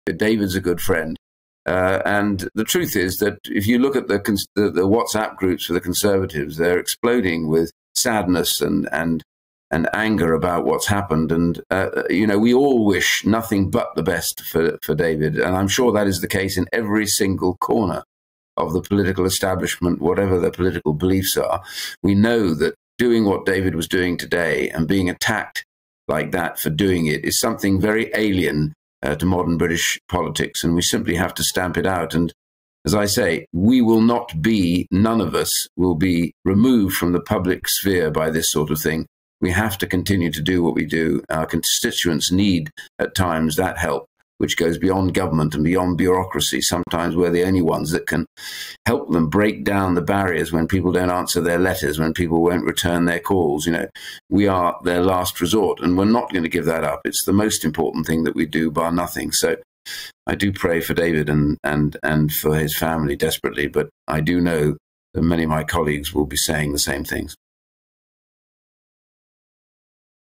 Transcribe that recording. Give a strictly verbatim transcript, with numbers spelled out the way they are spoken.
David's a good friend. Uh, and the truth is that if you look at the, the, the WhatsApp groups for the Conservatives, they're exploding with sadness and, and, and anger about what's happened. And, uh, you know, we all wish nothing but the best for, for David. And I'm sure that is the case in every single corner of the political establishment, whatever their political beliefs are. We know that doing what David was doing today and being attacked like that for doing it is something very alien Uh, to modern British politics, and we simply have to stamp it out. And as I say, we will not be, none of us will be removed from the public sphere by this sort of thing. We have to continue to do what we do. Our constituents need, at times, that help, which goes beyond government and beyond bureaucracy. Sometimes we're the only ones that can help them break down the barriers when people don't answer their letters, when people won't return their calls. You know, we are their last resort, and we're not going to give that up. It's the most important thing that we do, bar nothing. So I do pray for David and, and, and for his family desperately, but I do know that many of my colleagues will be saying the same things.